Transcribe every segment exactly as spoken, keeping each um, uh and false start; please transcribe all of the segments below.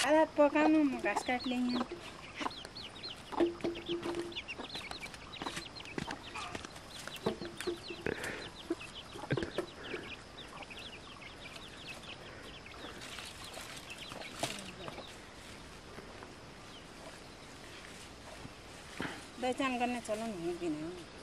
आधा पकाउनु म घाँस काट्ले यहाँ पहिचान गर्ने चलन हुँदैन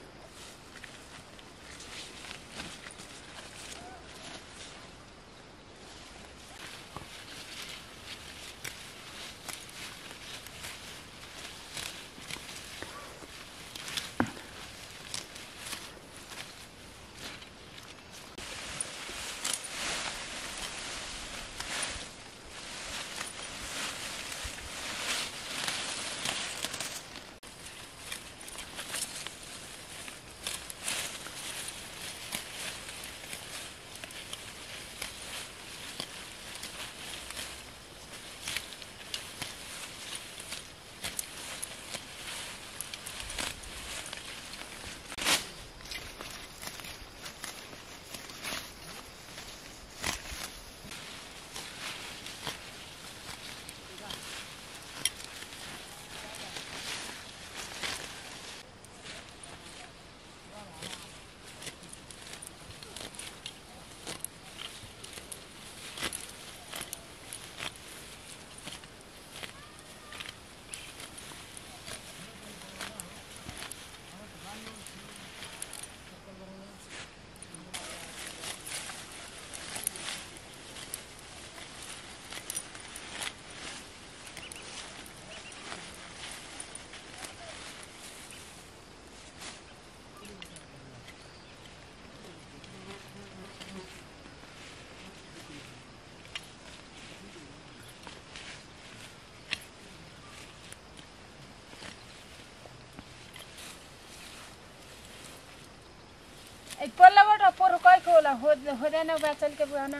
पल्लाबाट पोर कहीको होला हुँदैन बाचल के बुहाना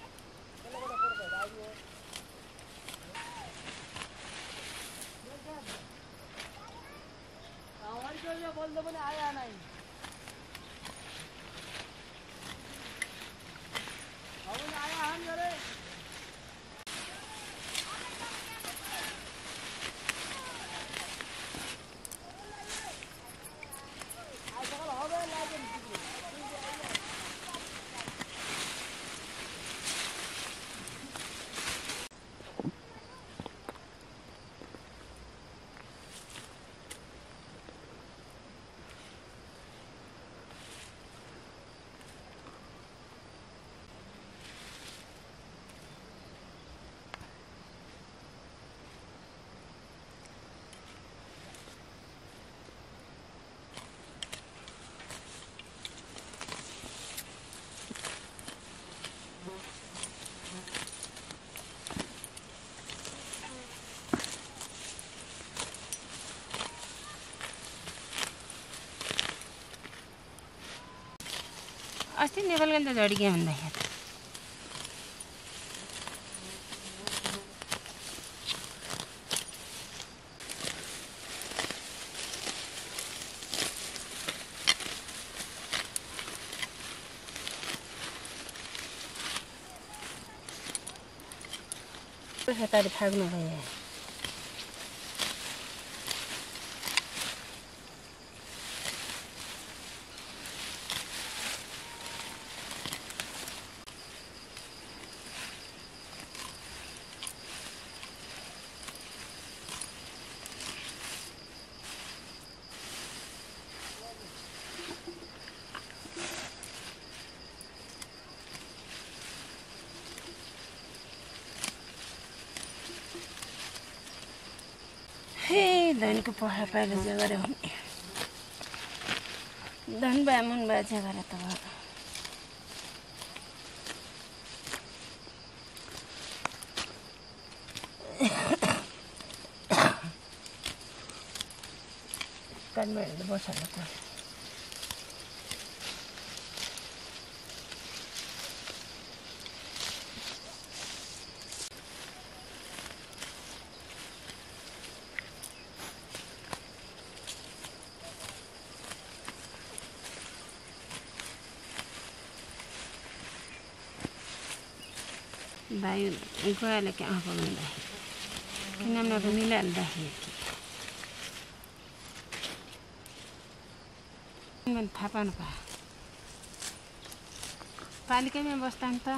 बोल्दा पनि आया नै अब आया हम गरे अस्ति नेपाल गए त झडी के भन्दाखेरि खेतारी फाग्नु भयो धनको पखा पाइलो जे गरे भने धन बामुन बाजे गरे त कन्मेल बसेर त भाइ गएले के आफू भन्दा किनभने मिलाएर राखेँ मैले थाहा पाउनु पा पालिकैमा बस्दा नि त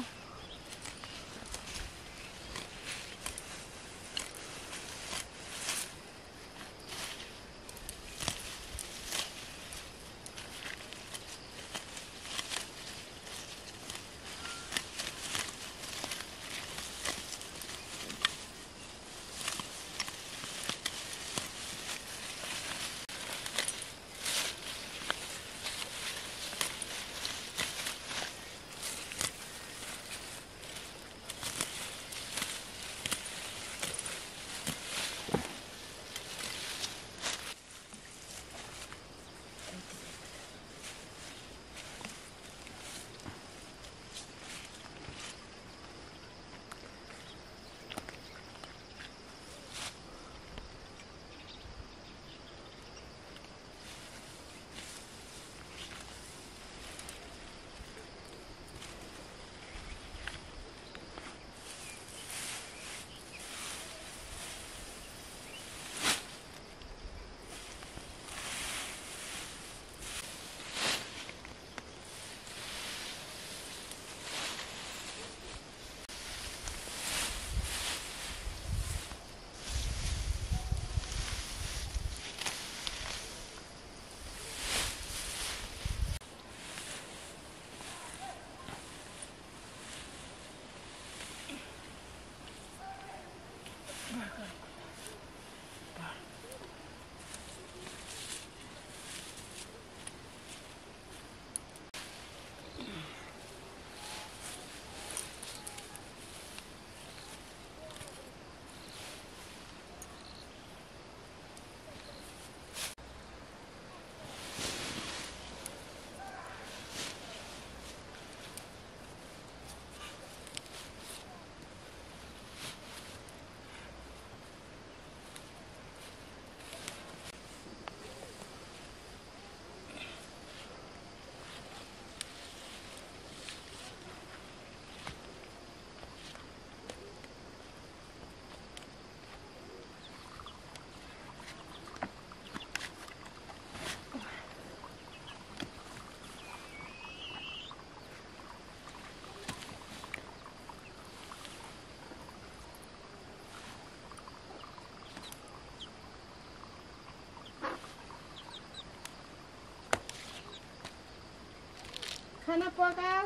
खाना पकाऊ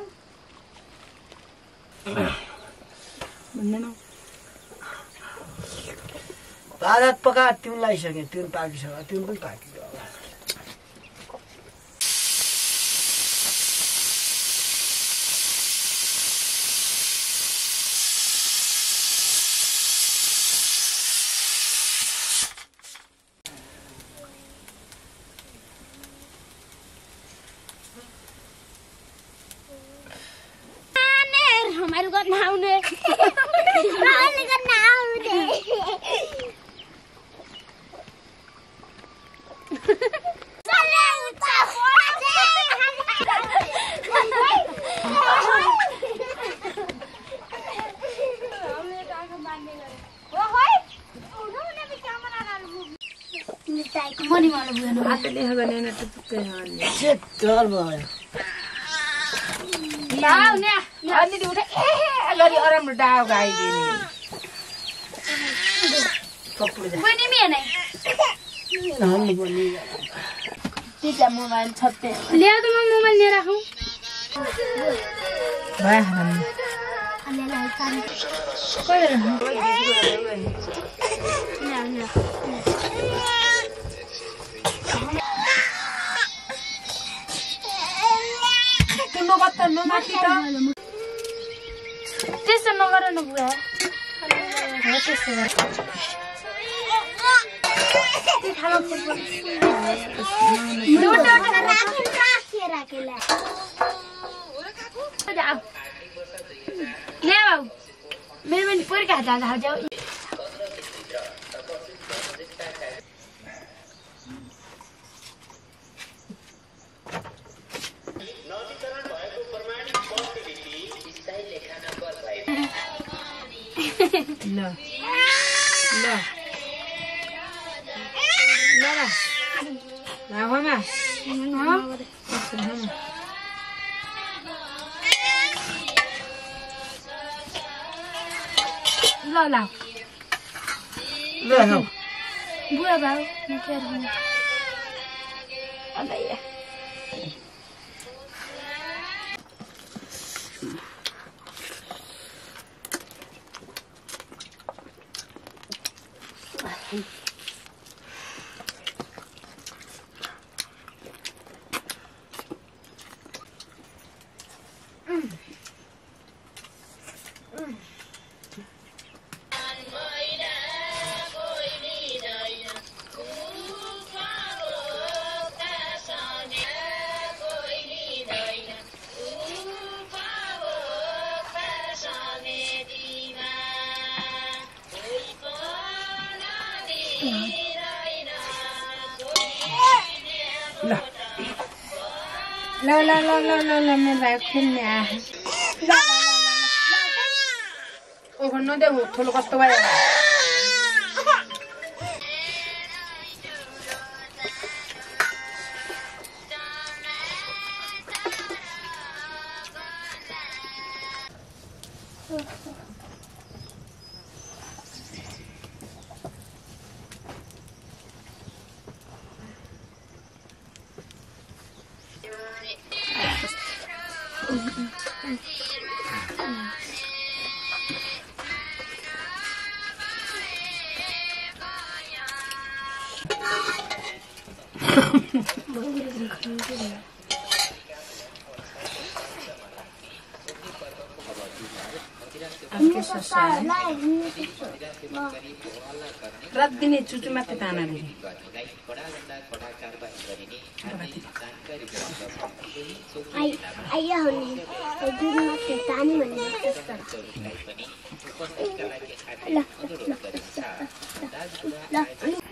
भन्दैन भात पका तिउन लाइसके तिउन पाकिसक्यो तिउन पनि पाकियो मोबाइल छत्ते ल्याउ त म मोबाइल लिएर राखौँ त्यस्तो नगर न बुवा मेरो पनि पोरका हात जाऊ ल ल ल ल होमा ल ल ल ल बुढा बाबु म के गर्नु अलाया ल ल ल ल ल ल मेरो भाइ खेल्ने आ ल ल ल ओ नदे ठुलो कस्तो भयो रात दिने चुचु मात्रै ताना रे आई आइया होली जुन मात्रै तानी भन्ने त्यस्तो ल ल ल